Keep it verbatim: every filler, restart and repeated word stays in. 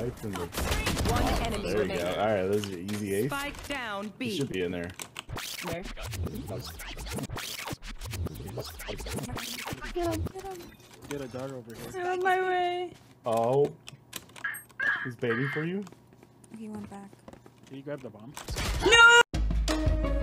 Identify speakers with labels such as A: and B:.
A: Spike in the...
B: One
A: Oh,
B: enemy
A: there you
B: remaining.
A: go. Alright, those are easy ace.
B: Spike down B.
A: He should be in there.
B: There.
C: Get him, get him.
D: Get a dart over here.
C: Get out of my way.
A: Oh. He's baiting for you?
C: He went back.
D: Did you grab the bomb?
C: No!